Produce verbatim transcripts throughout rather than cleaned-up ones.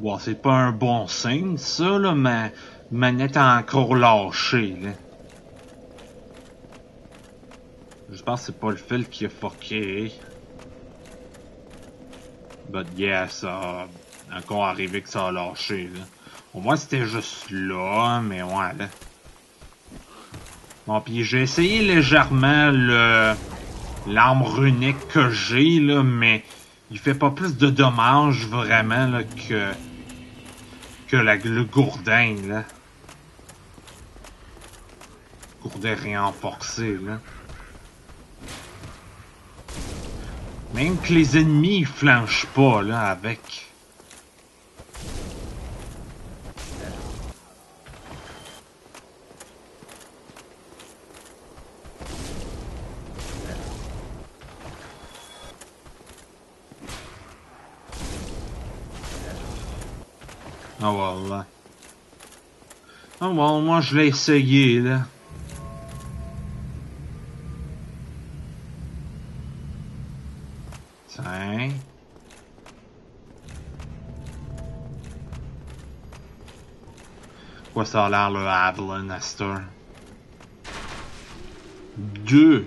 Bon, c'est pas un bon signe, ça, là, mais manette a encore lâché, là. Je pense que c'est pas le fil qui a fucké. But yeah, ça a encore arrivé que ça a lâché, là. Au moins, c'était juste là, mais ouais, là. Bon, pis j'ai essayé légèrement le... l'arme runique que j'ai, là, mais il fait pas plus de dommages, vraiment, là, que... que la, le gourdin, là. Gourdin renforcé, là. Même que les ennemis, ils flanchent pas, là, avec... Ah, voilà. Ah, bon, moi, je l'ai essayé, là. Tiens. Quoi ça a l'air, le Avalon, Astor? Deux.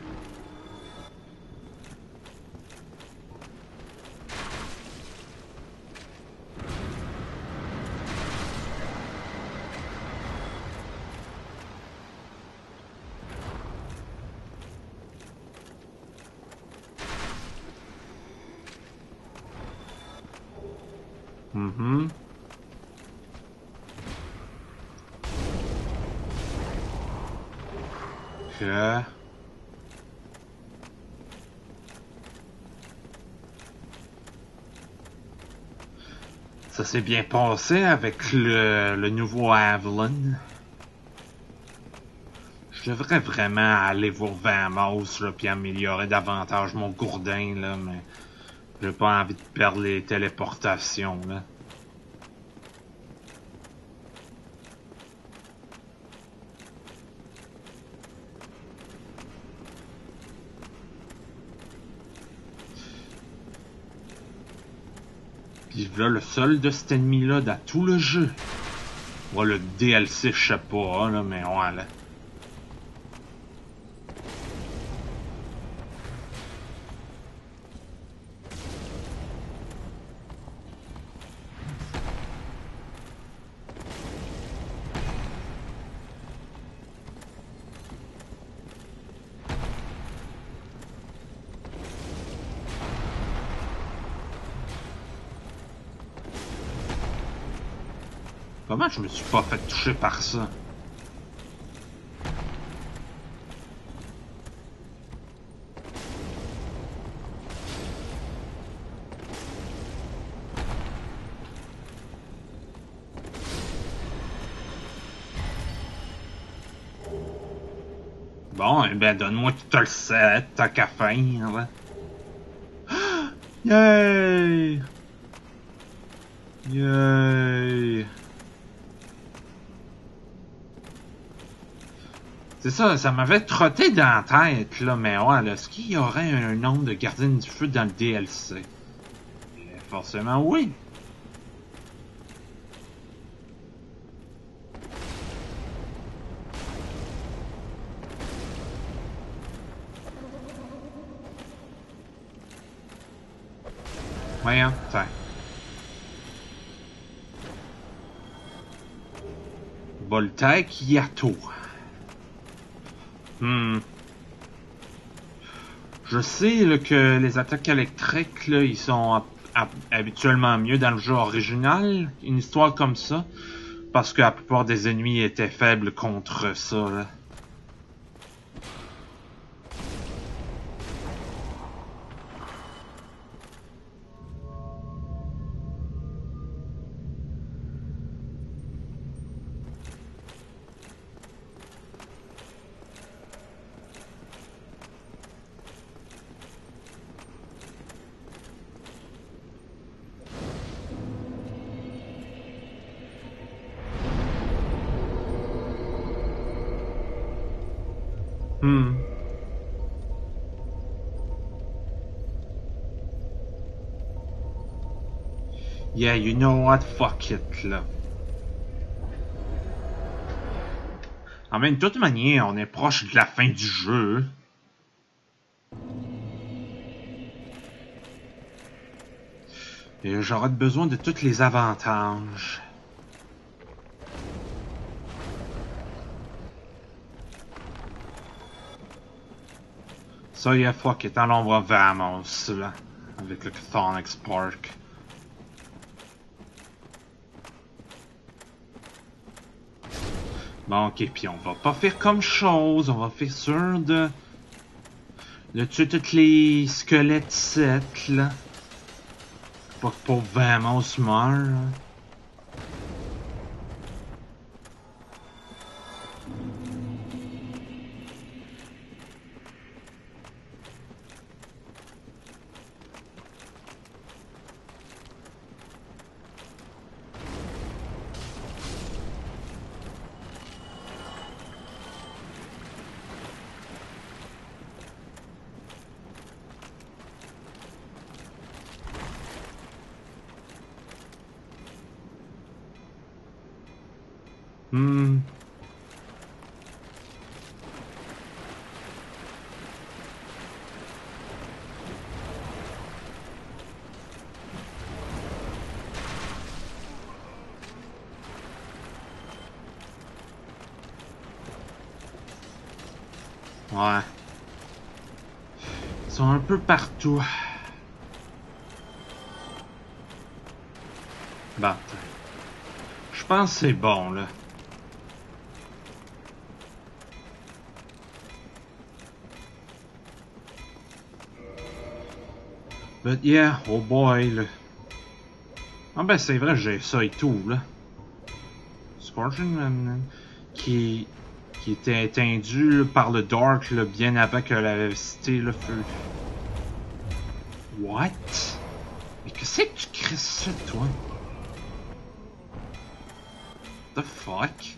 Mhm. Ok. Ça s'est bien passé avec le, le nouveau Avalon. Je devrais vraiment aller voir Vamos, là, puis améliorer davantage mon gourdin, là, mais j'ai pas envie de perdre les téléportations, là. Puis là, le seul de cet ennemi-là dans tout le jeu. Ouais, le D L C, je sais pas, là, mais ouais, là. Comment je me suis pas fait toucher par ça? Bon, eh ben, donne-moi tout le set, tant qu'à faire, là. Yay! Yay! C'est ça, ça m'avait trotté dans la tête, là, mais ouais, là, est-ce qu'il y aurait un nombre de gardiens du feu dans le D L C? Et forcément, oui. Voyons, tiens. Voltaic Yato. Hmm. Je sais là, que les attaques électriques, là, ils sont habituellement mieux dans le jeu original. Une histoire comme ça. Parce que la plupart des ennemis étaient faibles contre ça, là. Hmm. Yeah, you know what? Fuck it, là. En même de toute manière, on est proche de la fin du jeu. Et j'aurai besoin de tous les avantages. Ça, il y a fuck it, allons voir Vamos, là. Avec le Chthonic Spark. Bon, ok, puis on va pas faire comme chose, on va faire sûr de... de tuer tous les squelettes sept, là. Pas que pour Vamos meurt, là. Hmm. Ouais. Ils sont un peu partout. Bon. Je pense que c'est bon, là. But yeah, oh boy, là. Ah ben c'est vrai, j'ai ça et tout, là. Scorching Remnant, qui, qui était étendu là, par le Dark, là, bien avant que la cité, là, feu. What? Mais qu'est-ce que tu crées ça, toi? The fuck?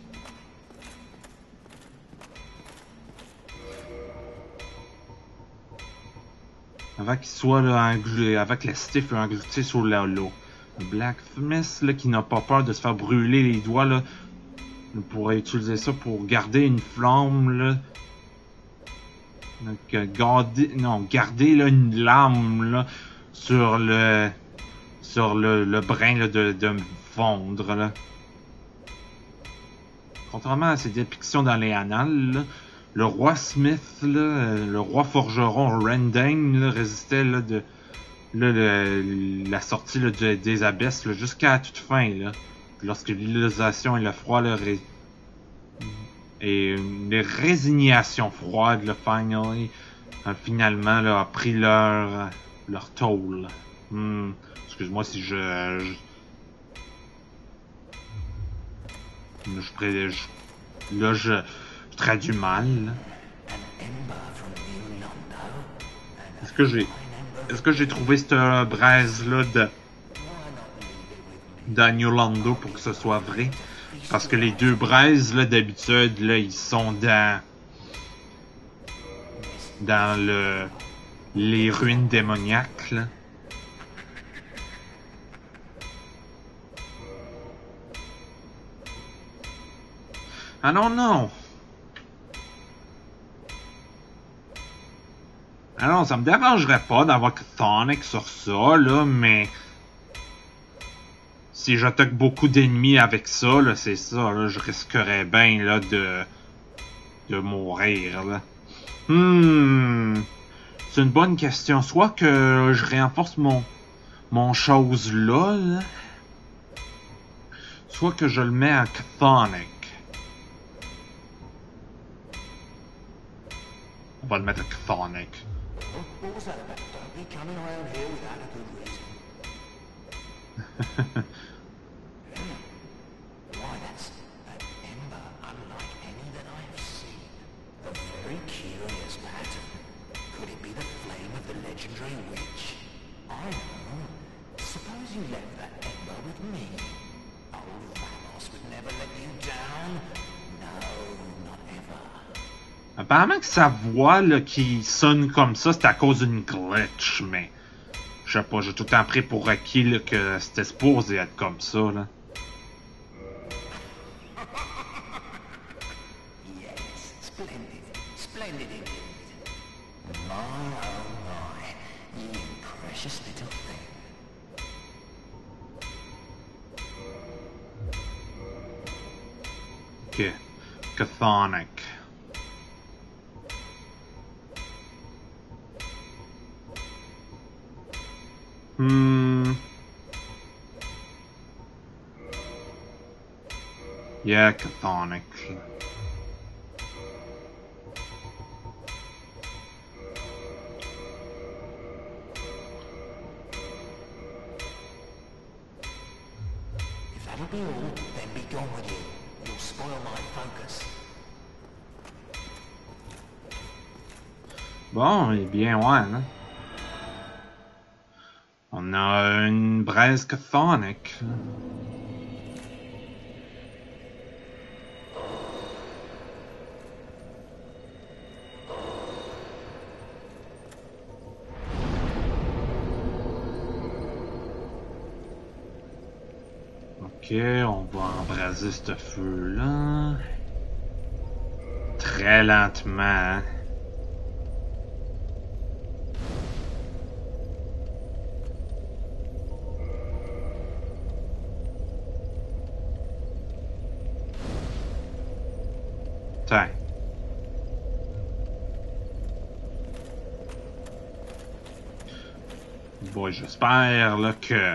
Avant qu'il soit là, englu... avant que la cité fût engloutie sous l'eau. Le Blacksmith, là, qui n'a pas peur de se faire brûler les doigts, là, on pourrait utiliser ça pour garder une flamme, là. Donc, euh, garder, non, garder, là, une lame, là, sur le, sur le, le brin, là, de, de fondre, là. Contrairement à ces dépictions dans les annales, là, le roi Smith, là, le roi forgeron Rendane, là, résistait, là, de, là, le, la sortie, là, de, des abysses, là, jusqu'à la toute fin, là. Lorsque l'utilisation et le froid, là, ré... et les résignations froides, là, finally, euh, finalement, là, a pris leur, leur tôle. Hmm. Excuse-moi si je, je... Je, je, je, là, je, je traduis mal. Est-ce que j'ai, est-ce que j'ai trouvé cette braise là de dans New Lando pour que ce soit vrai? Parce que les deux braises là d'habitude là, ils sont dans dans le les ruines démoniaques là. Ah non, non! Ah non, ça me dérangerait pas d'avoir Chthonic sur ça, là, mais... Si j'attaque beaucoup d'ennemis avec ça, là, c'est ça, là, je risquerais bien, là, de... de mourir, là. Hmm... C'est une bonne question. Soit que je renforce mon... mon chose là, là. Soit que je le mets à Chthonic. On va le mettre à Chthonic. What was that about? Don't be coming around here without a good reason. Why, that's an ember unlike any that I have seen. A very curious pattern. Could it be the flame of the legendary witch? I know. Suppose you left that ember with me. Old Vamos would never let you down. No, not ever. Apparemment que sa voix là, qui sonne comme ça, c'est à cause d'une glitch, mais Je sais pas, j'ai tout le temps pris pour acquis là, que c'était supposé être comme ça, là. Yes, splendid, splendid indeed. My oh my, you precious little thing. Ok. Chthonic. Hmm. Yeah, chthonic. If that'll be all, then be gone with you. You'll spoil my focus. Bon, eh bien, ouais, hein. On a une braise chthonic. Ok, on va embraser ce feu-là. Très lentement, hein. Tiens. Bon, j'espère là que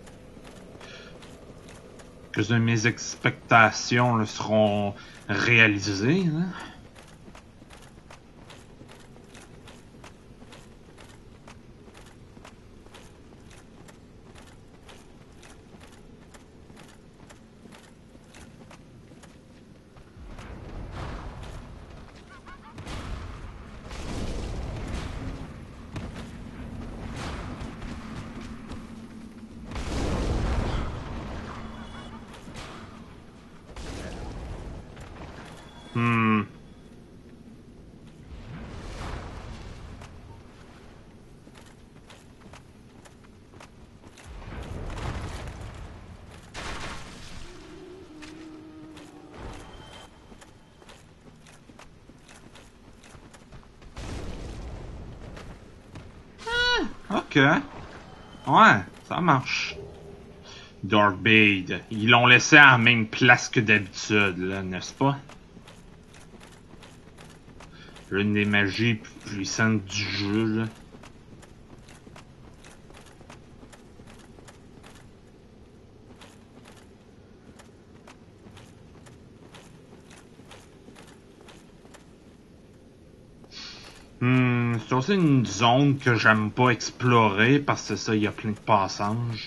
que mes expectations là, seront réalisées. Là. Hmm. Ah, ok. Ouais, ça marche. Darkblade. Ils l'ont laissé à la même place que d'habitude, là, n'est-ce pas? L'une des magies plus puissantes du jeu, là. Hmm, c'est aussi une zone que j'aime pas explorer parce que ça, il y a plein de passages.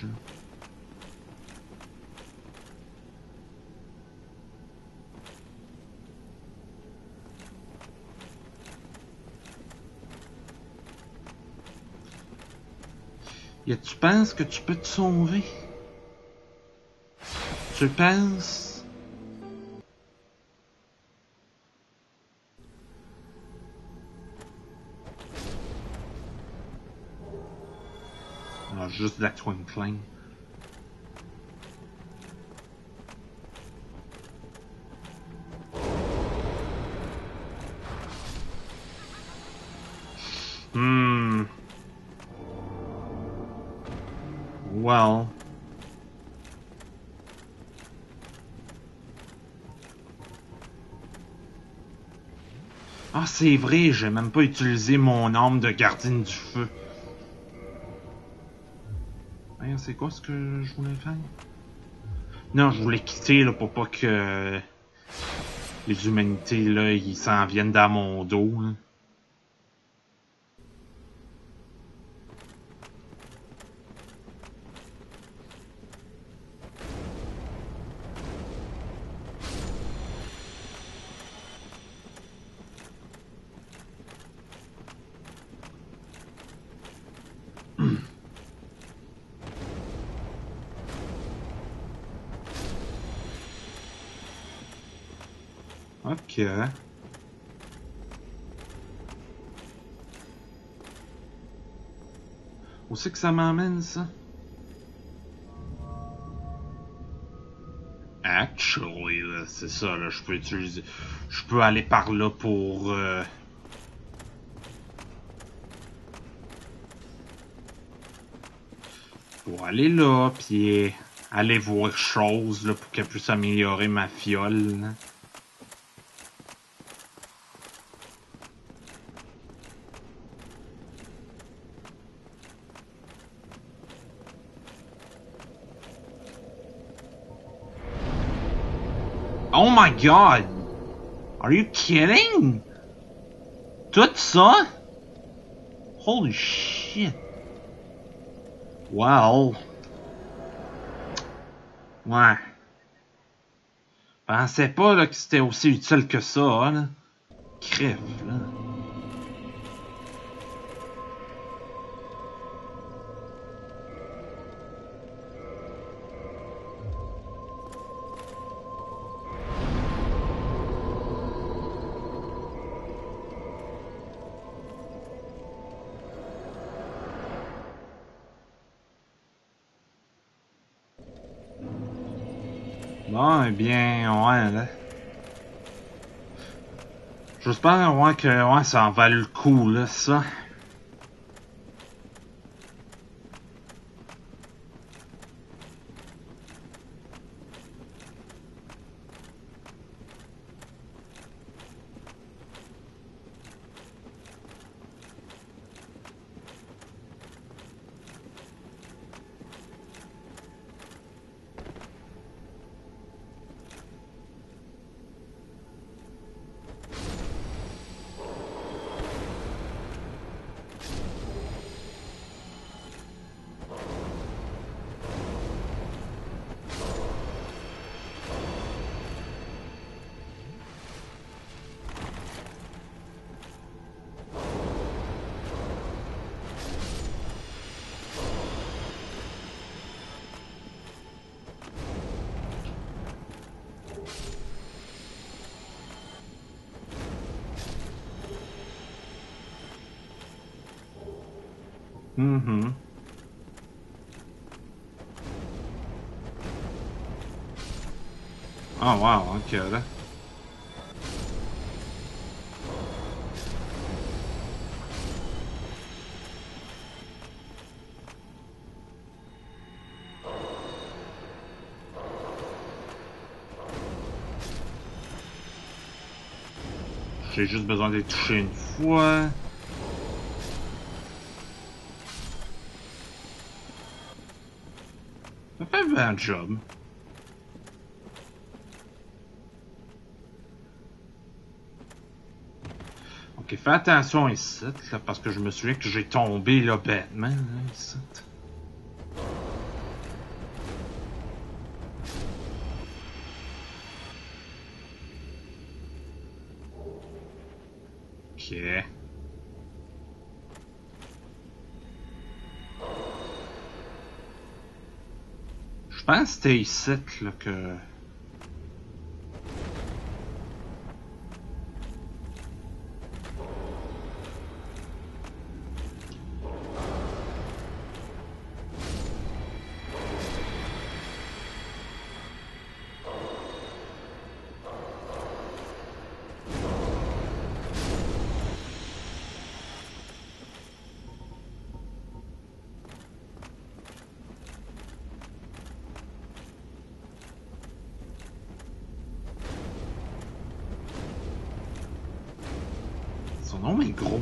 Et tu penses que tu peux te sauver? Tu penses? Ah, juste de la twinkling. Hmm. Well. Ah, c'est vrai, j'ai même pas utilisé mon arme de gardienne du feu. Voyons, c'est quoi ce que je voulais faire? Non, je voulais quitter là, pour pas que les humanités là, ils s'en viennent dans mon dos. Là. Ok. Ou c'est que ça m'emmène, ça? Actually, c'est ça, là, je peux utiliser... Je peux aller par là pour... Euh... Pour aller là, puis aller voir chose, là, pour qu'elle puisse améliorer ma fiole, là. Oh my god! Are you kidding? Tout ça? Holy shit! Wow! Ouais. Pensais pas là, que c'était aussi utile que ça, là. Crève, là. Bon, eh bien, ouais, là. J'espère, ouais, que ouais, ça en valait le coup, là, ça. Mm-hmm. Oh, wow, ok, là. J'ai juste besoin de les toucher une fois. Ça fait un bon job. Ok, fais attention ici, là, parce que je me souviens que j'ai tombé, là, bêtement, là, ici. Ok. Je pense que c'était ici, là, que... Son nom est gros.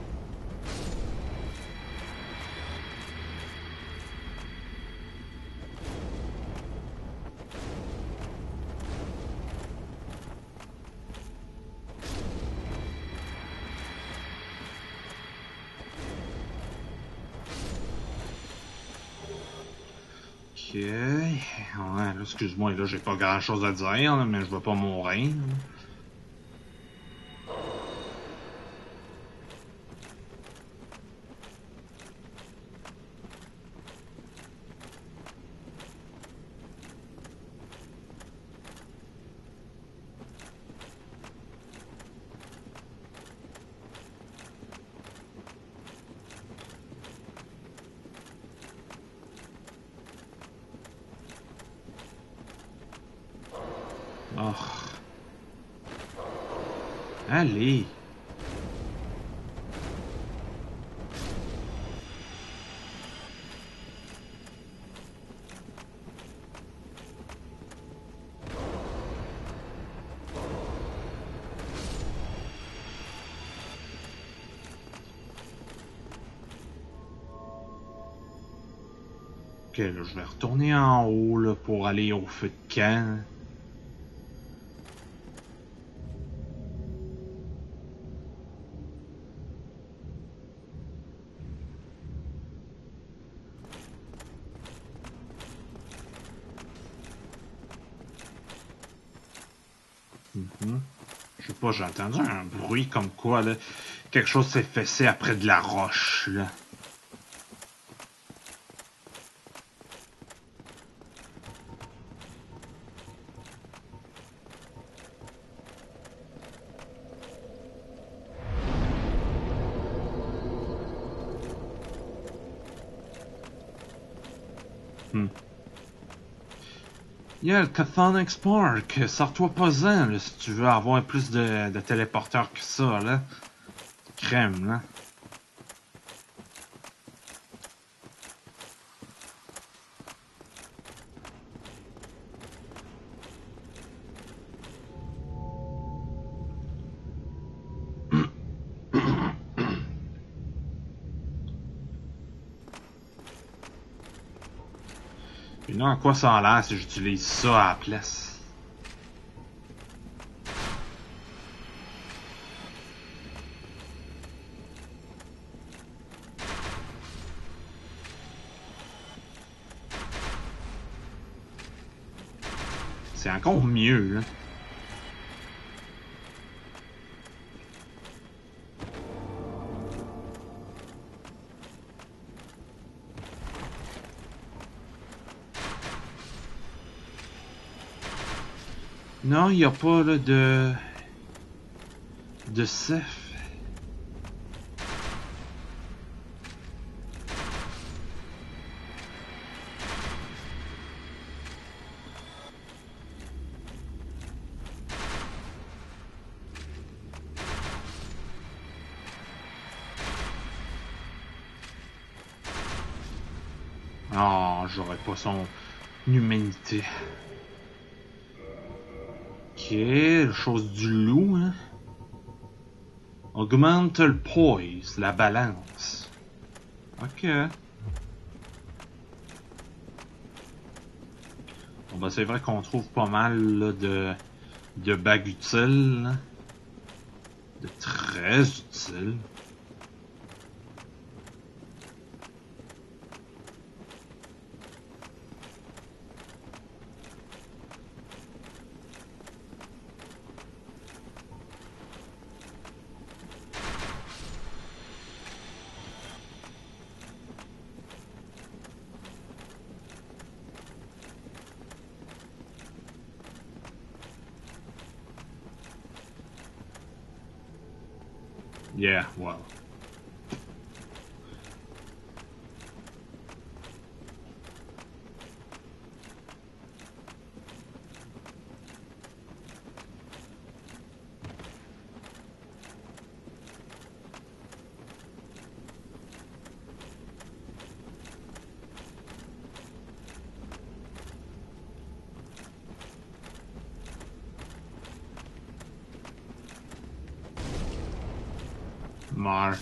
Ok. Ouais, là, excuse-moi, là, j'ai pas grand-chose à dire, là, mais je veux pas mourir. Là. Oh. Allez. Ok, là, je vais retourner en haut là, pour aller au feu de camp. Mm-hmm. Je sais pas, j'ai entendu un bruit comme quoi, là, quelque chose s'est fessé après de la roche, là. Hmm. Yeah, le Chthonic Spark, sors-toi pas-en, là, si tu veux avoir plus de, de téléporteurs que ça, là. Crème, là. Et là, à quoi ça a l'air si j'utilise ça à la place? C'est encore mieux, là. Non, il n'y a pas là, de... de Ceph. Ah, oh, j'aurais pas son humanité. Ok, chose du loup, hein. Augmente le poise, la balance. Ok. Bon, ben, c'est vrai qu'on trouve pas mal là, de, de bagues utiles. Là. De très utiles. Yeah, well. Mar.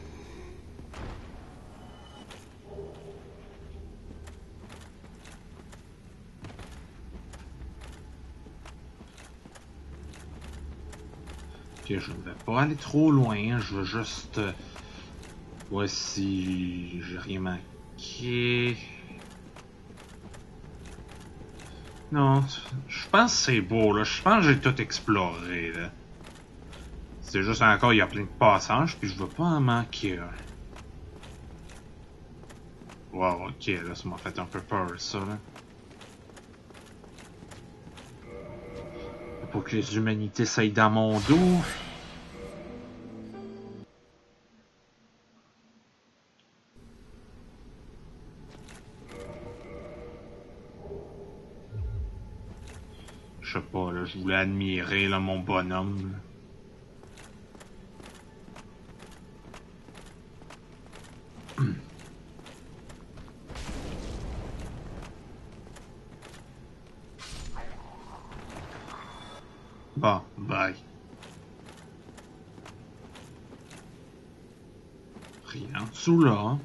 Ok, je ne vais pas aller trop loin. Je veux juste... Euh, voir si j'ai rien manqué. Non, je pense que c'est beau, là. Je pense que j'ai tout exploré, là. C'est juste encore, il y a plein de passages, puis je veux pas en manquer un. Wow, ok, là, ça m'a fait un peu peur, ça, là. Pour que les humanités s'aillent dans mon dos. Je sais pas, là, je voulais admirer là, mon bonhomme. Là. Bon, bye. Rien en dessous là. Hein?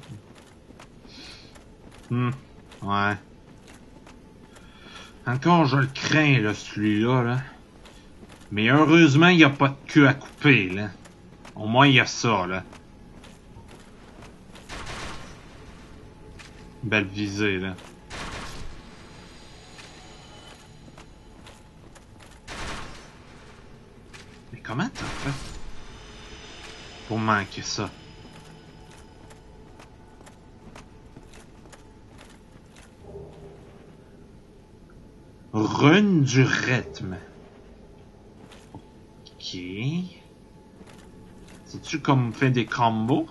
Hmm, ouais. Encore, je le crains, là, celui-là, là. Mais heureusement, il n'y a pas de queue à couper, là. Au moins, il y a ça, là. Belle visée, là. Mais comment t'as fait pour manquer ça? Rune du rythme. Ok. C'est-tu comme fait des combos?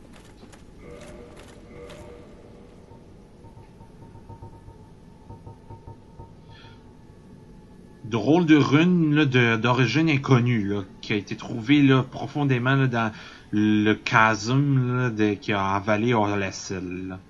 Drôle de rune là, de, d'origine inconnue là, qui a été trouvée là, profondément là, dans le chasme là, de, qui a avalé Orlacil. Là.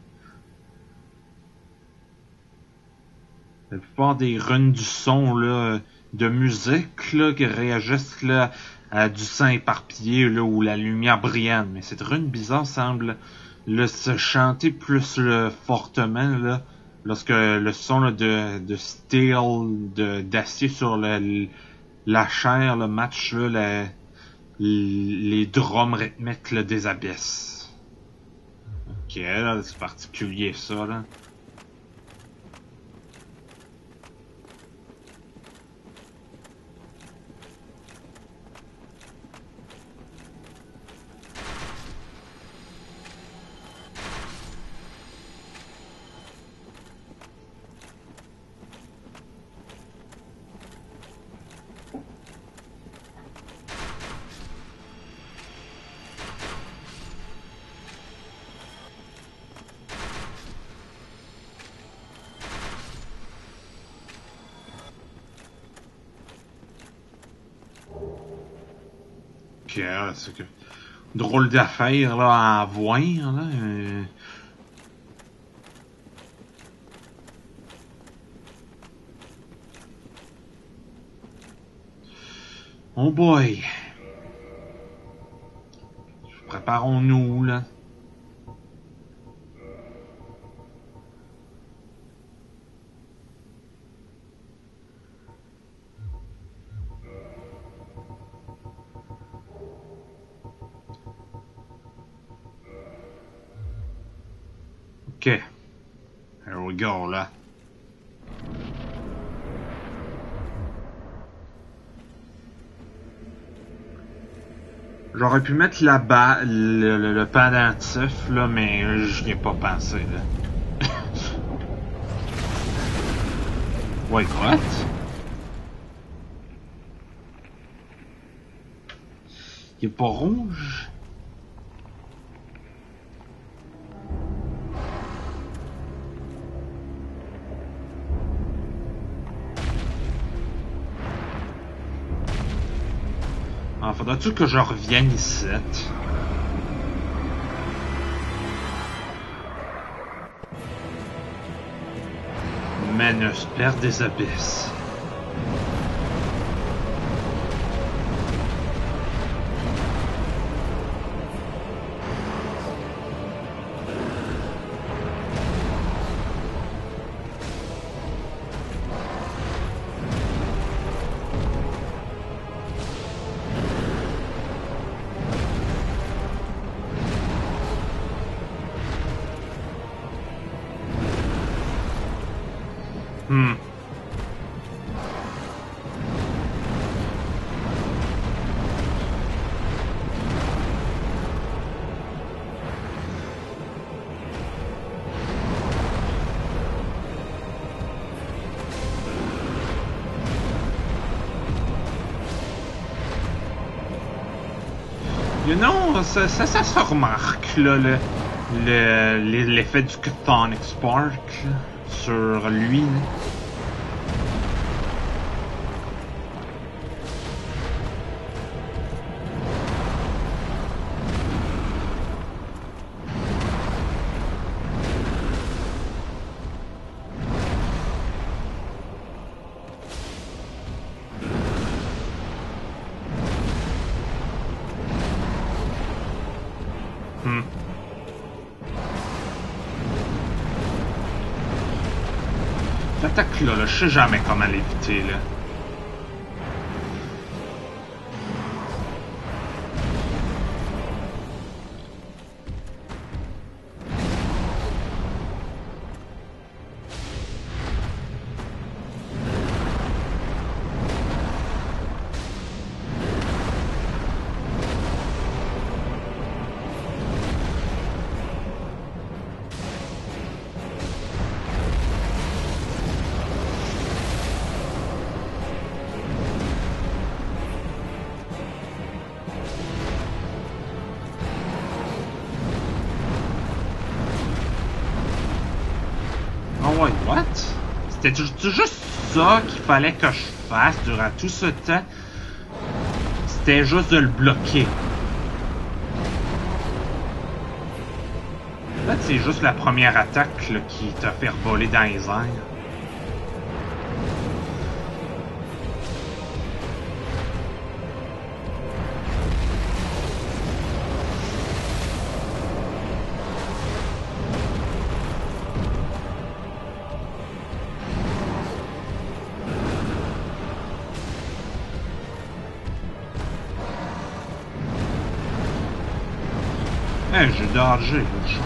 La plupart des runes du son là, de musique là, qui réagissent là, à du sang éparpillé là, ou la lumière brillante. Mais cette rune bizarre semble là, se chanter plus là, fortement là, lorsque le son là, de, de steel, de, d'acier sur le, la chair là, match là, la, les drums rythmiques là, des abysses. Ok, là, c'est particulier ça là. Ok, là, c'est que drôle d'affaire là à voir là. Euh... Oh boy. Préparons-nous là. Ok. Here we go là. J'aurais pu mettre là-bas le, le, le pendentif, là, mais je n'y ai pas pensé, là. Wait, what? Il est pas rouge? Ah, faudra-tu que je revienne ici? Manus, père des abysses. Hmm. You know, ça, ça, ça se remarque, là, le, le, l'effet du Chthonic Spark là, sur lui. Là. Cette attaque-là, là, je sais jamais comment l'éviter, là. Oh ouais, what? C'était juste ça qu'il fallait que je fasse durant tout ce temps? C'était juste de le bloquer. Là, c'est juste la première attaque là, qui t'a fait voler dans les airs. Hey, j'ai dodgé, l'autre chose.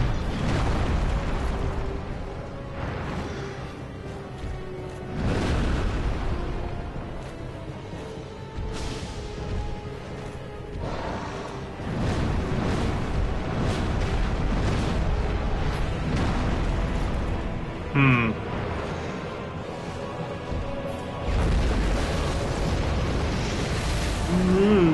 Hmm. Hmm.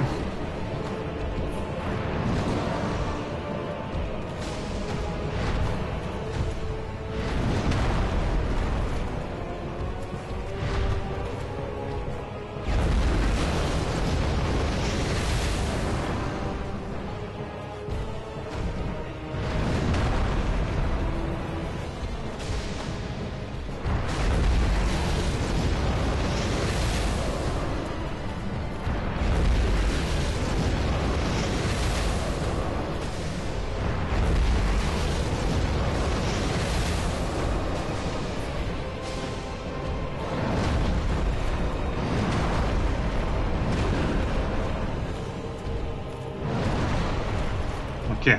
Ok.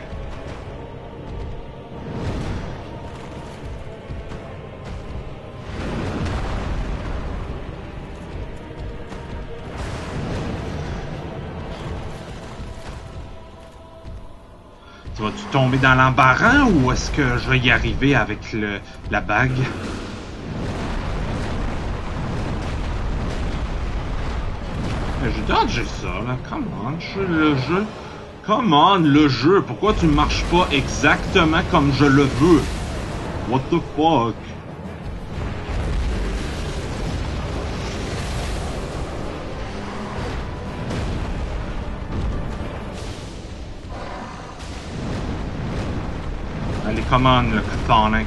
Tu vas-tu tomber dans l'embarras ou est-ce que je vais y arriver avec le, la bague? J'ai dodgé ça, là. Come on, je suis le jeu. Come on, le jeu. Pourquoi tu ne marches pas exactement comme je le veux? What the fuck? Allez, come on, le Chthonic.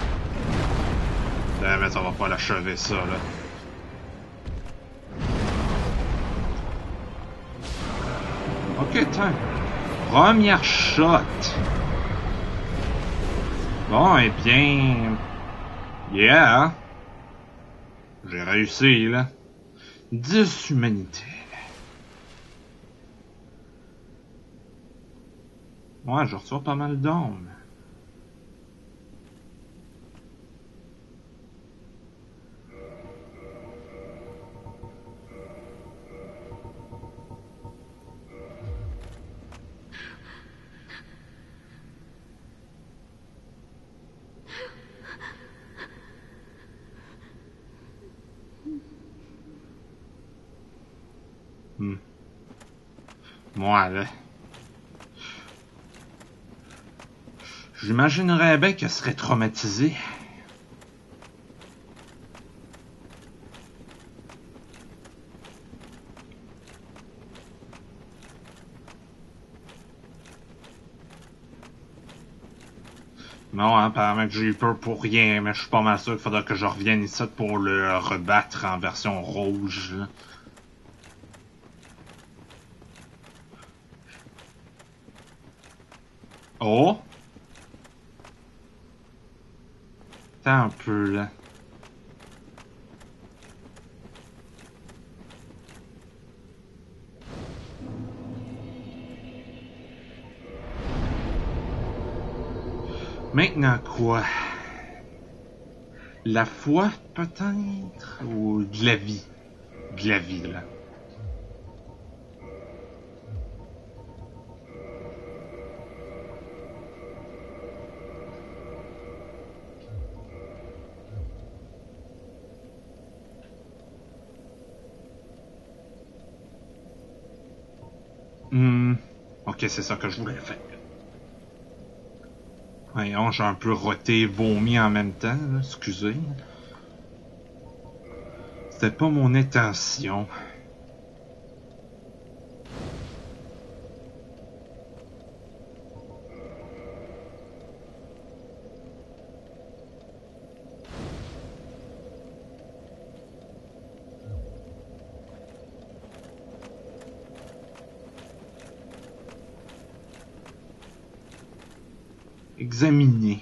Mais ça va pas l'achever, ça, là. Ok, tiens. Première shot. Bon, eh bien... Yeah. J'ai réussi, là. dix humanités. Ouais, je reçois pas mal d'hommes. Hmm. Moi, là. J'imaginerais bien qu'elle serait traumatisée. Non, hein, apparemment que j'ai eu peur pour rien, mais je suis pas mal sûr qu'il faudra que je revienne ici pour le rebattre en version rouge. Là. Oh! Attends un peu, là. Maintenant quoi? La foi, peut-être? Ou de la vie? De la vie, là. Hmm. Ok, c'est ça que je voulais faire. Voyons, j'ai un peu roté et vomi en même temps, là. Excusez. C'était pas mon intention. Examiner.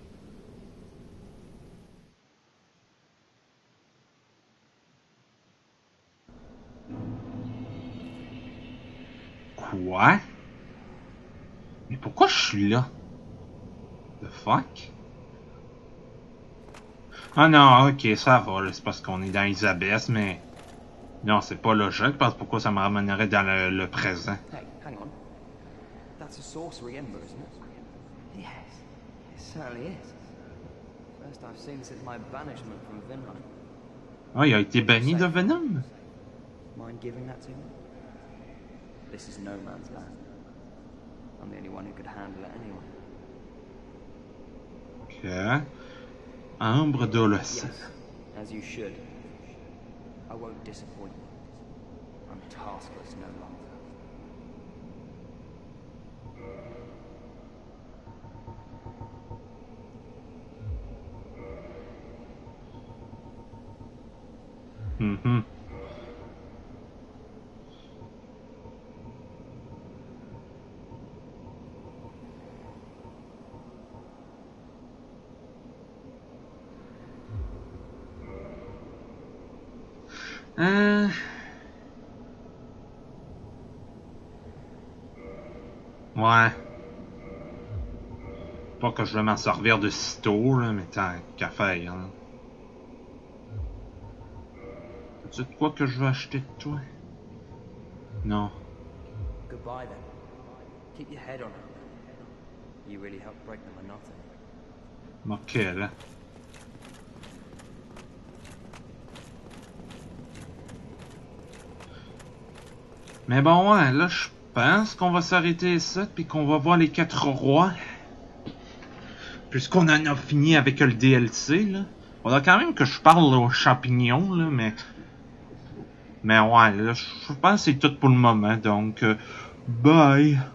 Quoi? Mais pourquoi je suis là? The fuck? Ah non, ok, ça va, là, c'est parce qu'on est dans les abysses, mais... Non, c'est pas logique, parce que pourquoi ça me ramènerait dans le, le présent? Hey, hang on. That's a sorcery ember, isn't it? Yes, it certainly is. First I've seen since my banishment from Vinland. Ah, il a été banni de Venom? Mind giving that to me? This is no man's land. I'm the only one who could handle it anyway. Ok. Ambre d'Olos. Yes, as you should. I won't disappoint you. I'm taskless no longer. Mhm. Euh... Ouais. Pas que je vais m'en servir de sitôt, là, mais tant qu'à faire, hein. As-tu de quoi que je veux acheter de toi? Non. Goodbye then. Keep your head on it. You really helped break the monotony. Ok, là. Mais bon, ouais, là, je pense qu'on va s'arrêter ça, puis qu'on va voir les quatre rois. Puisqu'on en a fini avec le D L C, là. Faudra quand même que je parle aux champignons, là, mais... Mais ouais, là, je pense que c'est tout pour le moment, donc... Euh, bye!